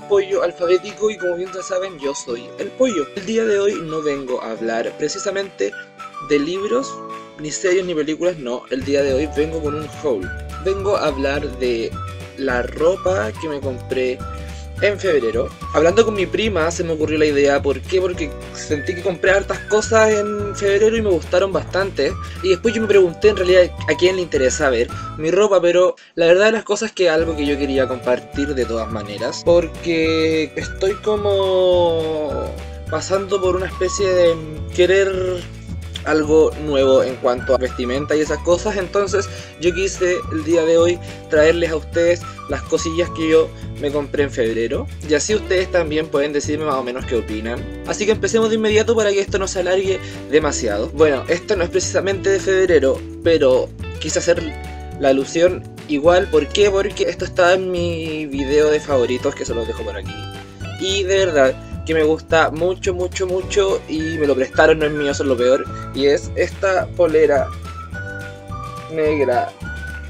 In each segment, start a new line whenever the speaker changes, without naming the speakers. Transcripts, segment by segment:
pollo alfabético y como bien ya saben, yo soy el pollo. El día de hoy no vengo a hablar precisamente de libros, ni series, ni películas, no. El día de hoy vengo con un haul. Vengo a hablar de la ropa que me compré en febrero. Hablando con mi prima se me ocurrió la idea. ¿Por qué? Porque sentí que compré hartas cosas en febrero y me gustaron bastante. Y después yo me pregunté en realidad a quién le interesa ver mi ropa, pero la verdad de las cosas que es algo que yo quería compartir de todas maneras, porque estoy como pasando por una especie de querer algo nuevo en cuanto a vestimenta y esas cosas. Entonces yo quise el día de hoy traerles a ustedes las cosillas que yo me compré en febrero, y así ustedes también pueden decirme más o menos qué opinan. Así que empecemos de inmediato para que esto no se alargue demasiado. Bueno, esto no es precisamente de febrero, pero quise hacer la alusión igual. ¿Por qué? Porque esto está en mi video de favoritos, que se los dejo por aquí, y de verdad que me gusta mucho, mucho, mucho, y me lo prestaron, no es mío, eso es lo peor. Y es esta polera negra.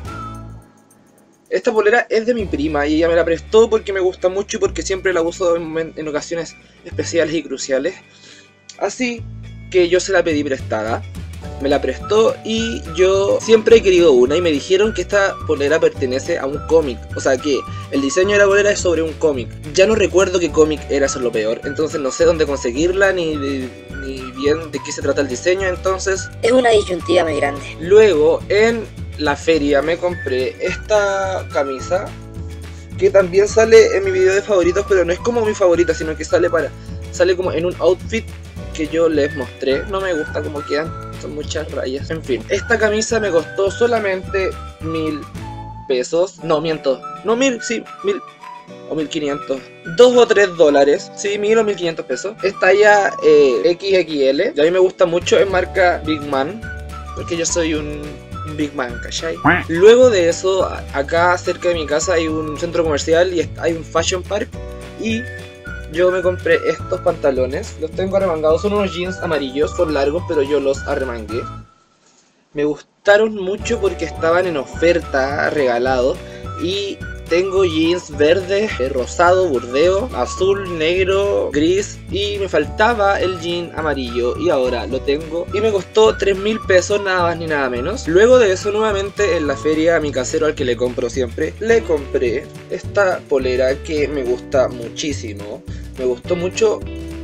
Esta polera es de mi prima y ella me la prestó porque me gusta mucho y porque siempre la uso en ocasiones especiales y cruciales. Así que yo se la pedí prestada, me la prestó y yo siempre he querido una, y me dijeron que esta polera pertenece a un cómic. O sea que el diseño de la polera es sobre un cómic. Ya no recuerdo qué cómic era, eso es lo peor. Entonces no sé dónde conseguirla ni bien de qué se trata el diseño. Entonces
es una disyuntiva muy grande.
Luego en la feria me compré esta camisa, que también sale en mi video de favoritos, pero no es como mi favorita, sino que sale como en un outfit que yo les mostré. No me gusta cómo quedan, son muchas rayas. En fin, esta camisa me costó solamente 1000 pesos. No, miento, no 1000, sí, 1000 o 1500, 2 o 3 dólares, sí, 1000 o 1500 pesos. Es talla XXL, y a mí me gusta mucho, es marca Big Man, porque yo soy un Big Man, ¿cachai? Luego de eso, acá cerca de mi casa hay un centro comercial y hay un fashion park, y yo me compré estos pantalones. Los tengo arremangados, son unos jeans amarillos, son largos, pero yo los arremangué. Me gustaron mucho porque estaban en oferta, regalados. Y tengo jeans verdes, rosado, burdeo, azul, negro, gris, y me faltaba el jean amarillo y ahora lo tengo. Y me costó 3000 pesos, nada más ni nada menos. Luego de eso, nuevamente en la feria, a mi casero, al que le compro siempre, le compré esta polera que me gusta muchísimo. Me gustó mucho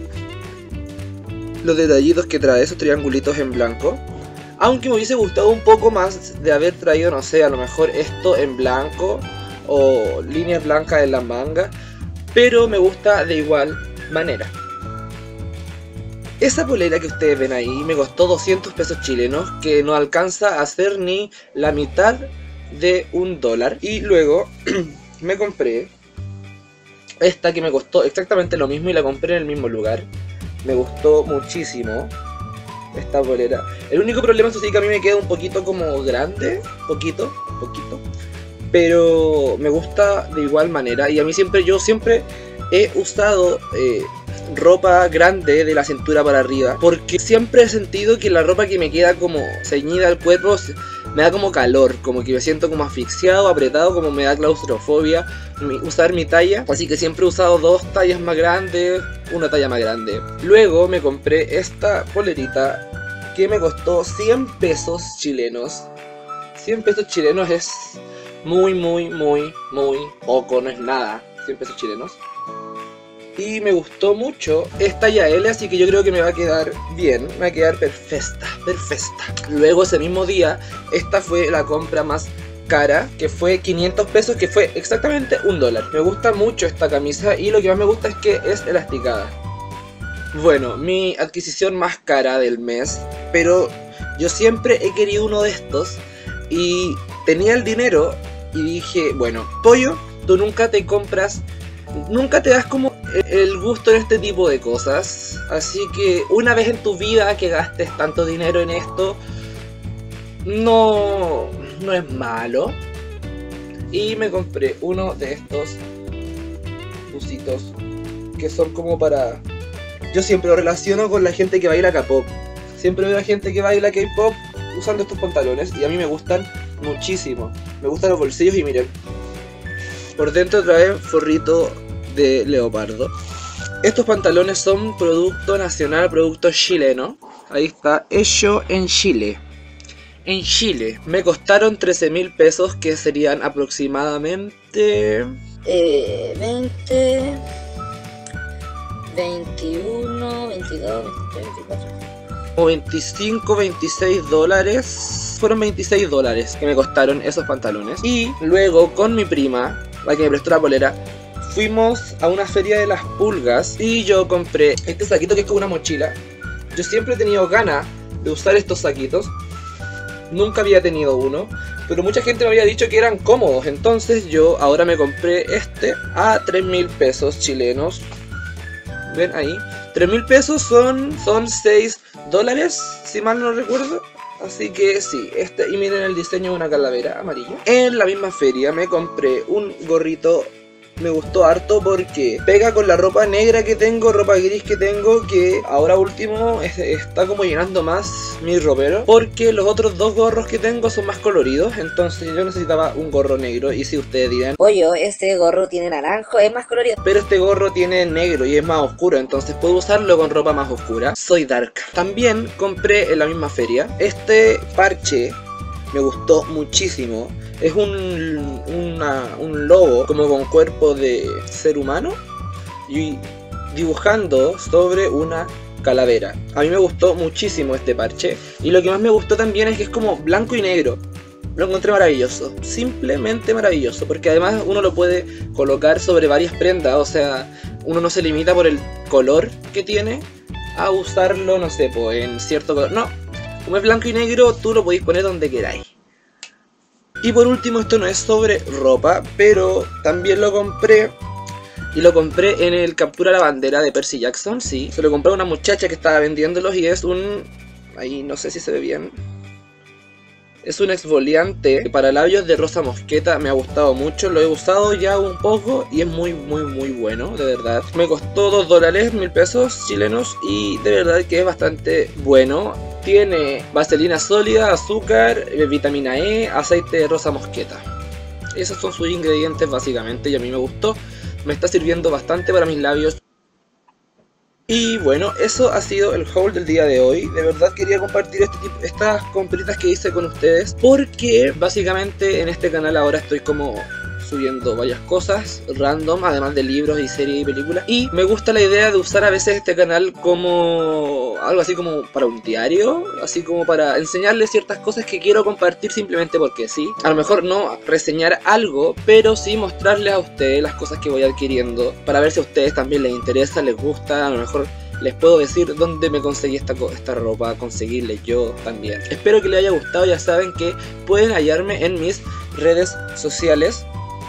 los detallitos que trae, esos triangulitos en blanco. Aunque me hubiese gustado un poco más de haber traído, no sé, a lo mejor esto en blanco o líneas blancas en la manga, pero me gusta de igual manera. Esa polera que ustedes ven ahí me costó 200 pesos chilenos, que no alcanza a ser ni la mitad de $1. Y luego me compré esta que me costó exactamente lo mismo y la compré en el mismo lugar. Me gustó muchísimo esta polera. El único problema es que a mí me queda un poquito como grande, poquito, pero me gusta de igual manera. Y a mí yo siempre he usado ropa grande de la cintura para arriba, porque siempre he sentido que la ropa que me queda como ceñida al cuerpo me da como calor, como que me siento como asfixiado, apretado, como me da claustrofobia usar mi talla. Así que siempre he usado 2 tallas más grandes, una talla más grande. Luego me compré esta polerita que me costó 100 pesos chilenos. 100 pesos chilenos es muy poco, no es nada, 100 pesos chilenos. Y me gustó mucho, es talla L, así que yo creo que me va a quedar bien, me va a quedar perfecta. Luego ese mismo día, esta fue la compra más cara, que fue 500 pesos, que fue exactamente $1. Me gusta mucho esta camisa y lo que más me gusta es que es elasticada. Bueno, mi adquisición más cara del mes, pero yo siempre he querido uno de estos y tenía el dinero y dije, bueno, pollo, tú nunca te das como el gusto en este tipo de cosas, así que una vez en tu vida que gastes tanto dinero en esto, no es malo. Y me compré uno de estos busitos que son como para... Yo siempre lo relaciono con la gente que baila K-pop. Siempre veo a gente que baila K-pop usando estos pantalones y a mí me gustan muchísimo. Me gustan los bolsillos y miren, por dentro trae forrito de leopardo. Estos pantalones son producto nacional, producto chileno. Ahí está, hecho en Chile. En Chile. Me costaron 13.000 pesos, que serían aproximadamente...
20... 21, 22, 23, 24...
como 25, 26 dólares. Fueron 26 dólares que me costaron esos pantalones. Y luego con mi prima, la que me prestó la polera, fuimos a una feria de las pulgas y yo compré este saquito que es como una mochila. Yo siempre he tenido ganas de usar estos saquitos. Nunca había tenido uno, pero mucha gente me había dicho que eran cómodos. Entonces yo ahora me compré este a 3.000 pesos chilenos. Ven ahí, 3.000 pesos son 6 dólares, si mal no recuerdo. Así que sí, y miren el diseño de una calavera amarilla. En la misma feria me compré un gorrito. Me gustó harto porque pega con la ropa negra que tengo, ropa gris que tengo, que ahora último está como llenando más mi ropero, porque los otros dos gorros que tengo son más coloridos. Entonces yo necesitaba un gorro negro. Y si ustedes dirán,
oye, este gorro tiene naranjo, es más colorido,
pero este gorro tiene negro y es más oscuro, entonces puedo usarlo con ropa más oscura. Soy dark. También compré en la misma feria este parche. Me gustó muchísimo. Es un lobo como con cuerpo de ser humano y dibujando sobre una calavera. A mí me gustó muchísimo este parche. Y lo que más me gustó también es que es como blanco y negro. Lo encontré maravilloso, simplemente maravilloso, porque además uno lo puede colocar sobre varias prendas. O sea, uno no se limita por el color que tiene a usarlo, no sé, pues en cierto color. No, como es blanco y negro, tú lo podéis poner donde queráis. Y por último, esto no es sobre ropa, pero también lo compré. Y lo compré en el Captura la Bandera de Percy Jackson, sí. Se lo compré a una muchacha que estaba vendiéndolos y es un... ahí no sé si se ve bien. Es un exfoliante para labios de Rosa Mosqueta. Me ha gustado mucho, lo he usado ya un poco y es muy bueno, de verdad. Me costó 2 dólares, 1.000 pesos chilenos, y de verdad que es bastante bueno. Tiene vaselina sólida, azúcar, vitamina E, aceite de Rosa Mosqueta. Esos son sus ingredientes básicamente y a mí me gustó. Me está sirviendo bastante para mis labios. Y bueno, eso ha sido el haul del día de hoy. De verdad quería compartir estas compritas que hice con ustedes, porque básicamente en este canal ahora estoy como subiendo varias cosas random, además de libros y series y películas. Y me gusta la idea de usar a veces este canal como algo así como para un diario, así como para enseñarles ciertas cosas que quiero compartir simplemente porque sí. A lo mejor no reseñar algo, pero sí mostrarles a ustedes las cosas que voy adquiriendo, para ver si a ustedes también les interesa, les gusta. A lo mejor les puedo decir dónde me conseguí esta ropa, conseguirles yo también. Espero que les haya gustado. Ya saben que pueden hallarme en mis redes sociales.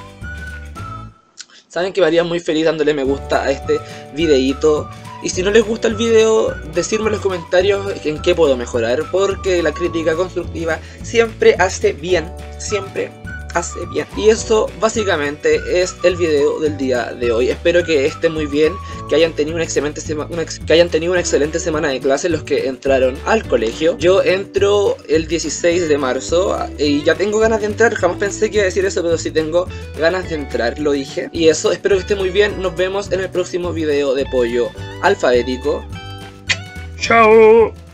Saben que me haría muy feliz dándole me gusta a este videíto. Y si no les gusta el video, decirme en los comentarios en qué puedo mejorar, porque la crítica constructiva siempre hace bien, siempre hace bien. Y eso básicamente es el video del día de hoy. Espero que esté muy bien, que hayan tenido una excelente semana de clases los que entraron al colegio. Yo entro el 16 de marzo y ya tengo ganas de entrar. Jamás pensé que iba a decir eso, pero sí tengo ganas de entrar, lo dije. Y eso, espero que esté muy bien. Nos vemos en el próximo video de Pollo Alfabético. ¡Chao!